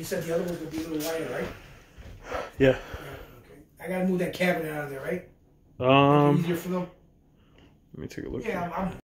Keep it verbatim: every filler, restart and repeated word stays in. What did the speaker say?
you said the other ones would be a little wider, right? Yeah. Yeah. Okay. I gotta move that cabinet out of there, right? Make it Um. easier for them. Let me take a look. Yeah, here. I'm, I'm